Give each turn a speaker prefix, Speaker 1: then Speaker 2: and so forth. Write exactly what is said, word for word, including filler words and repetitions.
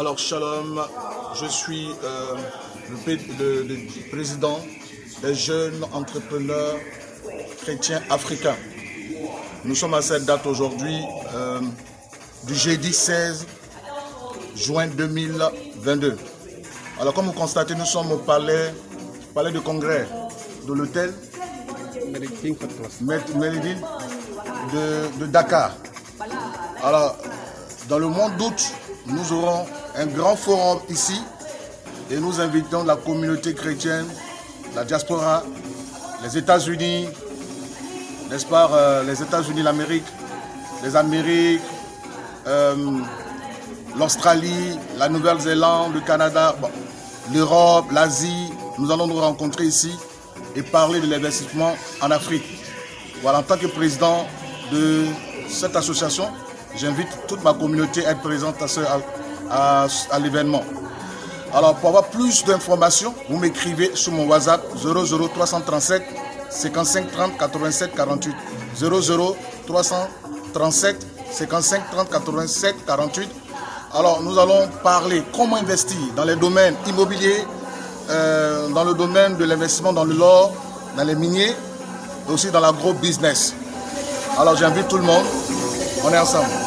Speaker 1: Alors, Shalom, je suis euh, le, le, le président des jeunes entrepreneurs chrétiens africains. Nous sommes à cette date aujourd'hui, euh, du jeudi seize juin deux mille vingt-deux. Alors, comme vous constatez, nous sommes au palais, palais de congrès de l'hôtel Méridine de, de Dakar. Alors, dans le mois d'août, nous aurons un grand forum ici et nous invitons la communauté chrétienne, la diaspora, les États-Unis, n'est-ce pas, euh, les États-Unis, l'Amérique, les Amériques, euh, l'Australie, la Nouvelle-Zélande, le Canada, bon, l'Europe, l'Asie. Nous allons nous rencontrer ici et parler de l'investissement en Afrique. Voilà, en tant que président de cette association, j'invite toute ma communauté à être présente à, ce, à, à, à l'événement. Alors, pour avoir plus d'informations, vous m'écrivez sur mon WhatsApp zéro zéro trois cent trente-sept cinquante-cinq trente quatre-vingt-sept quarante-huit. zéro zéro trois cent trente-sept cinquante-cinq trente quatre-vingt-sept quarante-huit. Alors, nous allons parler comment investir dans les domaines immobiliers, euh, dans le domaine de l'investissement dans l'or, dans les miniers, et aussi dans l'agro-business. Alors, j'invite tout le monde. On est ensemble.